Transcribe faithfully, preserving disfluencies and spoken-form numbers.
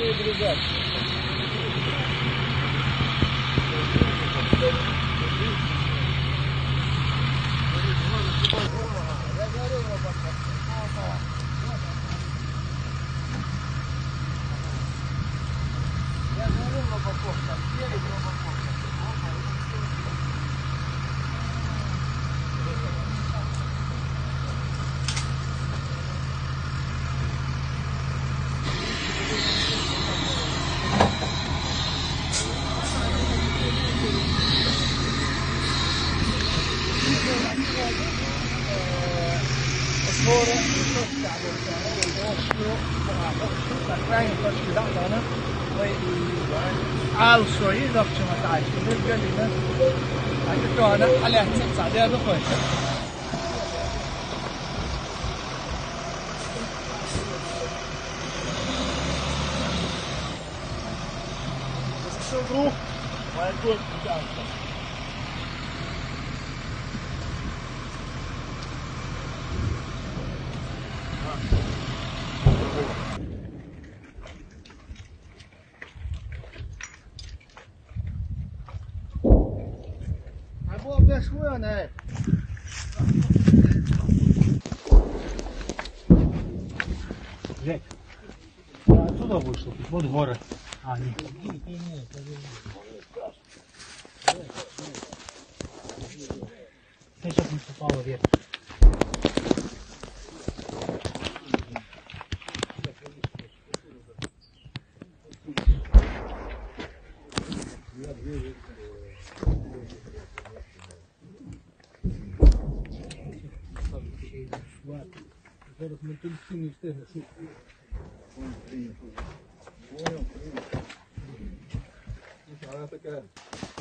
عال شوي ضغط ما تعيش نلقى لنا هكذا أنا عليها تسعة عليها بخوي شوفوا ويكون شوية Жек, отсюда вышел, вот горы. А, нет. Сейчас не попало вверх. Зараз ми тут всі не встигли. Понял, понял. Але таке.